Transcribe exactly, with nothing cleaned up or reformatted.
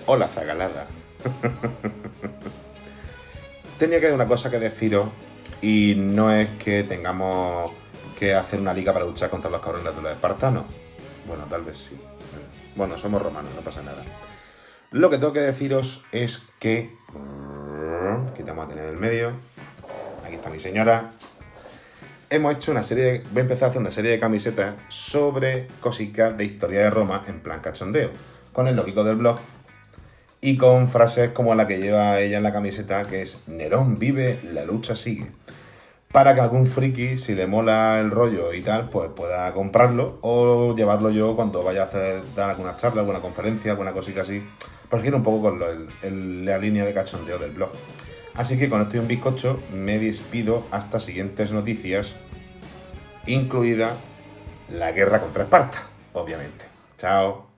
Hola, zagalada. Tenía que una cosa que deciros y no es que tengamos que hacer una liga para luchar contra los cabrones de los espartanos. Bueno, tal vez sí. Bueno, somos romanos, no pasa nada. Lo que tengo que deciros es que... Quitamos a tener el medio. Aquí está mi señora. Hemos hecho una serie de... Voy a empezar a hacer una serie de camisetas sobre cositas de historia de Roma en plan cachondeo. Con el logico del blog. Y con frases como la que lleva ella en la camiseta, que es Nerón vive, la lucha sigue. Para que algún friki, si le mola el rollo y tal, pues pueda comprarlo o llevarlo yo cuando vaya a hacer, dar alguna charla, alguna conferencia, alguna cosita así. Pues ir un poco con lo, el, el, la línea de cachondeo del blog. Así que con esto y un bizcocho me despido hasta siguientes noticias, incluida la guerra contra Esparta, obviamente. Chao.